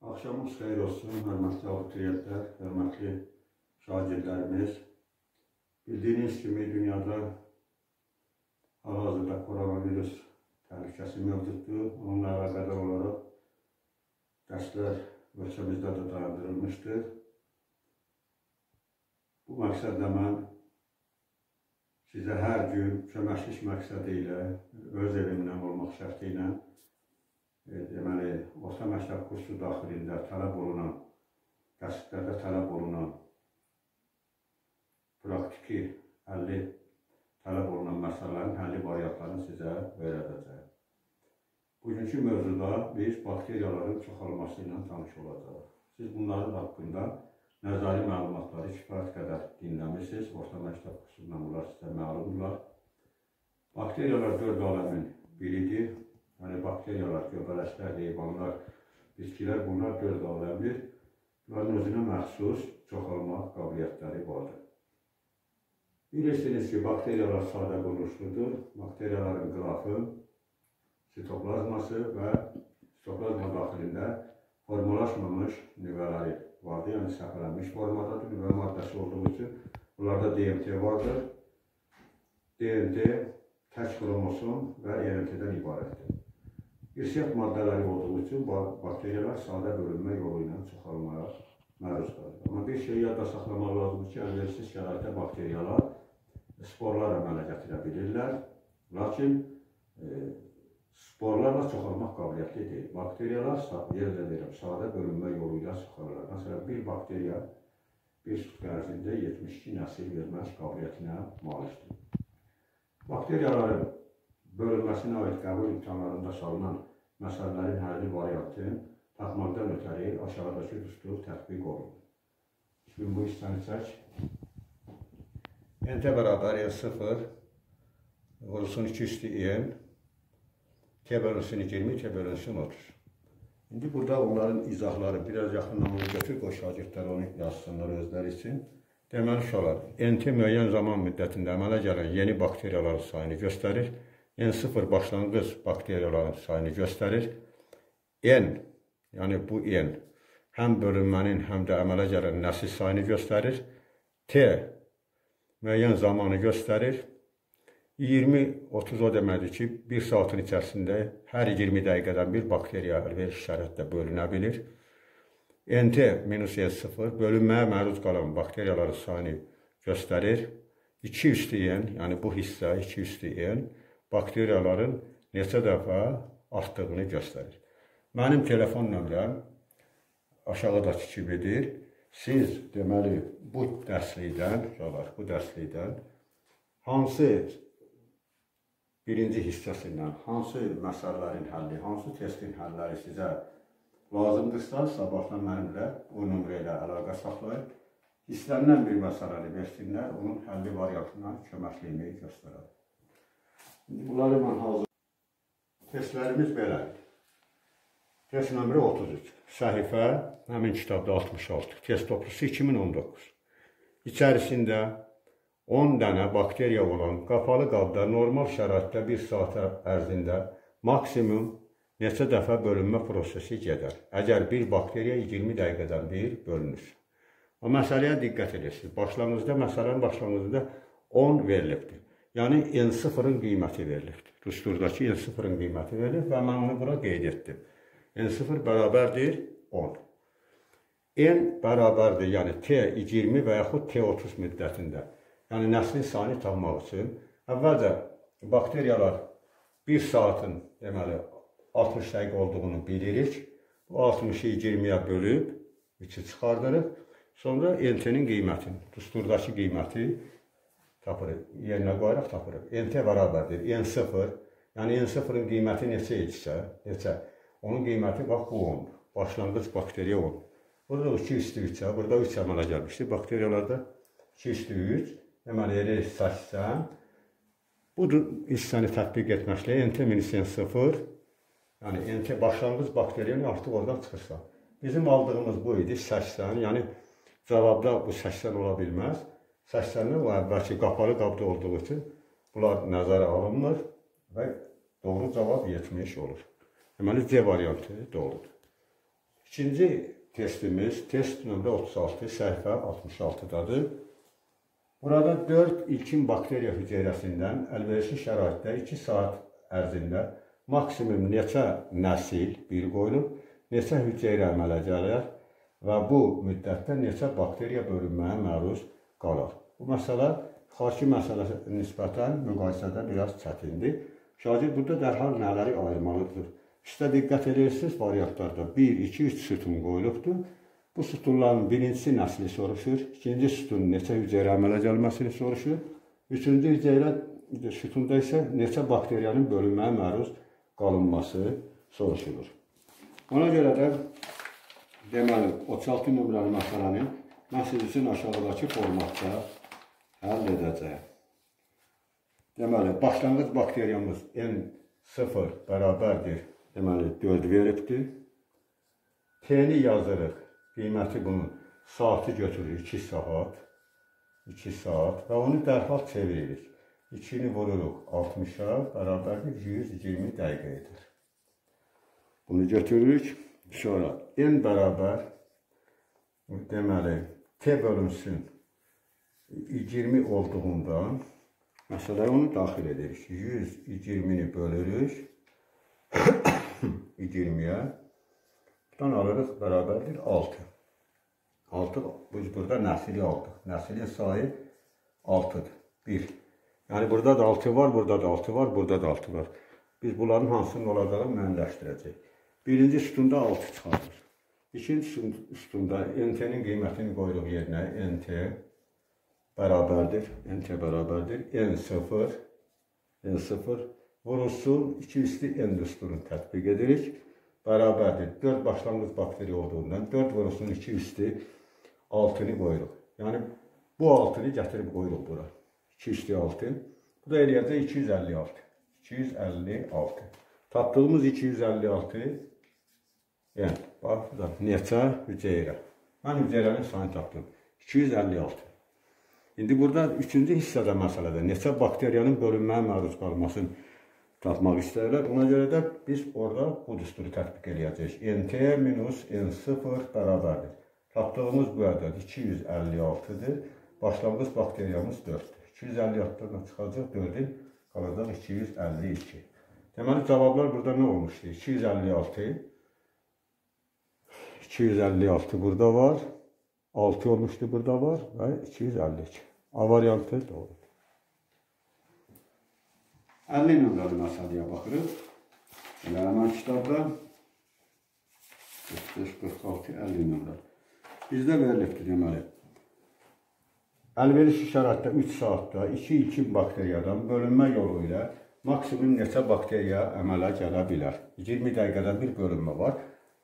Axşamınız xeyir olsun, hörmətli abituriyentlər, hörmətli şagirdlərimiz. Bildiyiniz kimi dünyada hal-hazırda koronavirus təhlükəsi mövcuddur. Onunla əlaqədar olaraq dərslər ölkəmizdə də dayandırılmışdır. Bu məqsədlə mən sizə hər gün köməklik məqsədi ilə, öz evimdən olmaq şərti ilə deməli, orta məktəb kursu daxilində tələb olunan, dərsliklərdə tələb olunan, praktiki həlli tələb olunan məsələlərin həlli variantlarını sizə öyrədəcəyim. Bugünkü mövzuda biz bakteriyaların çoxalması ilə tanış olacağıq. Siz bunların haqqında nəzari məlumatları kifayət qədər dinləmişsiniz. Orta məktəb kursundan bunlar sizə məlumdurlar. Bakteriyalar 4 aləmin biridir. Yəni, bakteriyalar, göbələklər, heyvanlar, bitkilər, bunlar 4 aləmdir. Bunların özünə məxsus çoxalma qabiliyyətləri vardır. Bilirsiniz ki, bakteriyalar sadə quruluşludur. Bakteriyaların qırafı, sitoplazması və sitoplazma daxilində formalaşmamış nüvələri vardır. Yəni, səpələnmiş formadadır. Nüvə maddəsi olduğu üçün bunlarda DNT vardır. DNT tək xromosom və RNT-dən ibarətdir. İrsiyat maddələri olduğu üçün bakteriyalar sadə bölünmə yolu ilə çoxalmaya məruz qalır. Amma bir şey yadda saxlamaq lazımdır ki, əlverişsiz şəraitdə bakteriyalar sporlar əmələ gətirə bilirlər. Lakin sporlarla çoxalmaq qabiliyyətli deyil. Bakteriyalar sadə bölünmə yolu ilə çoxalırlar. Məsələn, bir bakteriya bir sutq ərzində 72 nəsil vermək qabiliyyətinə malikdir. Bakteriyaların bölünməsinə aid qəbul imtahanlarında salınan məsələlərin həlli variantı tapmaqdan ötəri aşağıdakı düstur tətbiq olunur. Şimdi bu hissəni çək. NT bərabər N0 vurulsun 2 üstü N, T bölünsün 20, T bölünsün 30. İndi burada onların izahları biraz yaxından onu götür, qoy şagirdlər onu yazsınlar özləri üçün. Deməli, uşaqlar, NT müəyyən zaman müddətində əmələ gələn yeni bakteriyaların sayını göstərir. N0 başlanğıc bakteriyaların sayını göstərir. N, yəni bu N, həm bölünmənin, həm də əmələ gələn nəsil sayını göstərir. T, müəyyən zamanı göstərir. 20-30 o deməkdir ki, 1 saatın içərisində hər 20 dəqiqədən bir bakteriya əlverişli şəraitdə bölünə bilir. NT minus N0 bölünməyə məruz qalan bakteriyaların sayını göstərir. 2 üstü N, yəni bu hissə 2 üstü N, bakteriyaların neçə dəfə artdığını göstərir. Mənim telefon nömrəm aşağıdakı kimidir. Siz deməli bu dərslikdən hansı birinci hissəsindən, hansı məsələlərin həlli, hansı testin həlləri sizə lazımdırsa, sabahdan mənimlə o nömrə ilə əlaqə saxlayın. İstənilən bir məsələni versinlər, onun həlli variantına köməkliyini göstərər. Bunları mən hazır. Testlərimiz belədir. Test nömrə 33. Səhifə, həmin kitabda 66. Test toplusu 2019. İçərisində 10 dənə bakteriya olan qapalı qabda normal şəraitdə 1 saat ərzində maksimum neçə dəfə bölünmə prosesi gedər. Əgər bir bakteriya 20 dəqiqədən bir bölünür. O məsələyə diqqət edirsiniz. Məsələnin başlanğıcında 10 verilibdir. Yəni, N0-ın qiyməti verilibdir. Düsturdakı N0-ın qiyməti verilib və mən onu bura qeyd etdim. N0 bərabərdir 10. N bərabərdir, yəni T20 və yaxud T30 müddətində. Yəni, nəslin sayını tapmaq üçün əvvəlcə bakteriyalar 1 saatın deməli 60 dəqiqə olduğunu bilirik. Bu 60-ı 20-yə bölüb, 2 çıxardırıq. Sonra NT-nin qiymətini, düsturdakı qiyməti tapırıq, yerinə qoyaraq tapırıq. NT bərabərdir N0, yəni N0-ın qiyməti neçə idisə, onun qiyməti bax bu 10-dur. Başlanğıc bakteriya 10. Burada 2 üstü 3-ə, burada 3 əmələ gəlmişdir. Bakteriyalarda 2 üstü 3, deməli, 80. Bu hissəni tətbiq etməklə NT minus N0, yəni NT başlanğıc bakteriyanı artıq oradan çıxırsa. Bizim aldığımız bu idi 80, yəni cavabda bu 80 ola bilməz. 80-dən o əvvəlki qapalı qabda olduğu üçün bunlar nəzərə alınmır və doğru cavab 70 olur. Deməli, C variantı doğrudur. İkinci testimiz, test nömrə 36, səhifə 66-dadır. Burada 4 ilkin bakteriya hüceyrəsindən əlverişli şəraitdə 2 saat ərzində maksimum neçə nəsil bir qoyulub, neçə hüceyrə əmələ gəlir və bu müddətdə neçə bakteriya bölünməyə məruz qalır. Bu məsələ xariki məsələsi nisbətən müqayisədə biraz çətindir. Şagird burada dərhal nələri ayırmalıdır? Üstə diqqət edirsiniz, variantlarda 1, 2, 3 sütun qoyulubdur. Bu sütunların birincisi nəsli soruşur, ikinci sütun neçə hüceyrə əmələ gəlməsini soruşur, üçüncü hüceyrə sütunda isə neçə bakteriyanın bölünməyə məruz qalınması soruşulur. Ona görə də deməli, 36 nömrəli məsələni mən siz üçün aşağıdakı formatda həll edəcəyim. Deməli, başlanğıc bakteriyamız N0 bərabərdir, deməli 4 veribdir. T-ni yazırıq, qiyməti bunun saatı götürürük 2 saat və onu dərhal çeviririk. 2-ni vururuq 60-a, bərabərdir 120 dəqiqə edir. Bunu götürürük. Sonra N bərabər, deməli, T bölünsün 20 olduğundan, məsələyə onu daxil edirik. 120-ni bölürük 20-yə, buradan alırıq, bərabərdir 6. 6, biz burada nəsili aldıq. Nəsilin sayı 6-dır. 1. Yəni, burada da 6 var, burada da 6 var, burada da 6 var. Biz bunların hansının olacağını müəyyənləşdirəcəyik. Birinci sütunda 6 çıxardır. İkinci sütunda NT-nin qiymətini qoyuruq yerinə. NT bərabərdir. N0 vurulsun, 2 üstü N düsturunu tətbiq edirik. Bərabərdir. 4 başlanğıc bakteriya olduğundan 4 vurulsun, 2 üstü 6-nı qoyuruq. Yəni, bu 6-nı gətirib qoyuruq bura. 2 üstü 6. Bu da eləyəcək 256. 256. Tapdığımız 256, yəni, bax, neçə hüceyrə. Mən hüceyrənin sayını tapdım. 256. İndi burada 3-cü hissədə məsələdə neçə bakteriyanın bölünməyə məruz qalmasını tapmaq istəyirlər. Ona görə də biz orada bu düsturu tətbiq edəcəyik. NT minus N0 bərabərdir. Tapdığımız bu ədəd 256-dır. Başlanğıc bakteriyamız 4-dür. 256-dan çıxacaq 4-ün, qalacaq 252. Deməli, cavablar burada nə olmuşdur? 256 burada var, 6 olmuşdu burada var və 252. A variantı doğrudur. 50 nömrəli məsələyə baxırıq. Elə həmən kitabda 45-46-50 nömrəli. Bizdə verilibdir deməli. Əlverişli şəraitdə 3 saatda 2 ilkin bakteriyadan bölünmə yolu ilə maksimum neçə bakteriya əmələ gələ bilər? 20 dəqiqədə bir bölünmə var.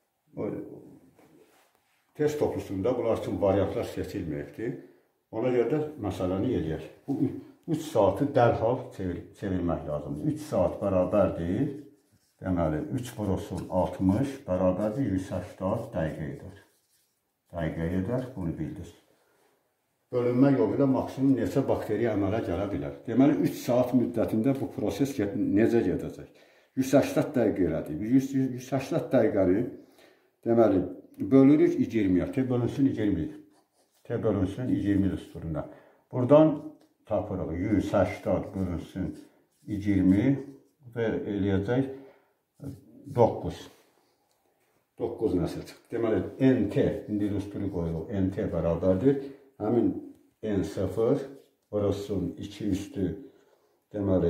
Test toplusunda bunlar üçün variantlar seçilməyibdir. Ona görə də məsələni eləyək. Bu 3 saatı dərhal çevirmək lazımdır. 3 saat bərabərdir. Deməli, 3 vurulsun 60 bərabərdir 180 dəqiqə edir. Dəqiqə edər, bunu bildir. Bölünmə yolu ilə maksimum neçə bakteriya əmələ gələ bilər? Deməli, 3 saat müddətində bu proses necə gedəcək? 180 dəqiqə elədik. 180 dəqiqəni deməli, bölürük 20-yə. T bölünsün 20-dir. T bölünsün 20 düsturunda. Buradan tapırıq 180 bölünsün 20 və eləyəcək 9. 9 nəsə çıxdı. Deməli, NT, indi düsturu qoyuruq, NT bərabərdir. Həmin N0 vurulsun 2 üstü, deməli,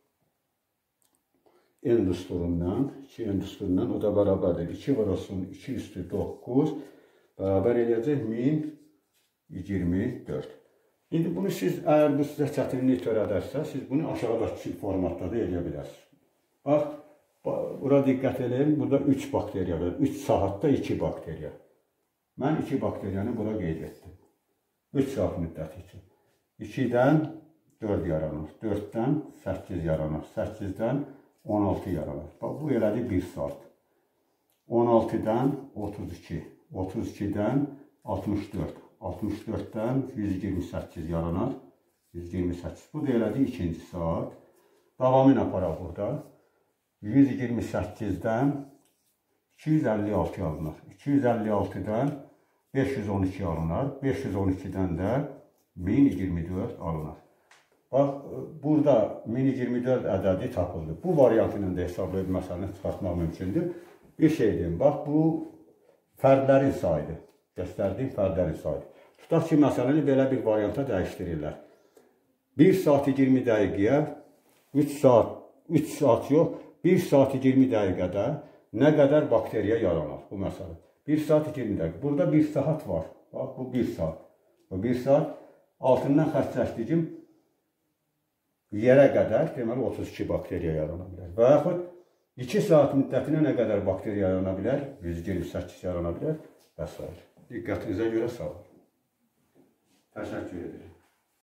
N düsturundan, 2 N düsturundan, o da bərabərdir. 2 vurulsun 2 üstü 9, bərabər eləyəcək 1024. İndi bunu siz, əgər bu sizə çətinlik törədərsə, siz bunu aşağıdakı formatda da eləyə bilərsiniz. Bax, bura diqqət edin, burada 3 bakteriya var. 3 saatda 2 bakteriya. Mən 2 bakteriyanı bura qeyd etdim. 3 saat müddəti üçün. 2-dən 4 yaranır, 4-dən 8 yaranır, 8-dən 16 yaranır. Bu elədi 1 saat. 16-dən 32, 32-dən 64, 64-dən 128 yaranar, 128. Bu da elədi 2-ci saat. Davamını aparaq burada. 128-dən 256 alınır. 256'dan 512 alınır. 512'den de 1024 alınır. Bax, burada 1024 ədədi tapıldı. Bu variantıyla da hesablayıb məsələni çıxartmaq mümkündür. Bir şey deyim, bax, bu fərdlərin sayıdır. Göstərdiyim fərdlərin sayıdır. Tutaq ki, məsələni belə bir varianta dəyişdirirlər. 1 saat 20 dəqiqəyə 3 saat yox, 1 saat 20 dəqiqədə nə qədər bakteriya yaranır bu məsələ. 1 saat 20 dəqiqə. Burada 1 saat var. Bax, bu 1 saat. Bu 1 saat altından xərcləşdiyim yerə qədər, deməli 32 bakteriya yarana bilər. Və yaxud 2 saat müddətinə nə qədər bakteriya yarana bilər? 128 yarana bilər və s. Diqqətinizə görə sağ olun. Təşəkkür edirəm.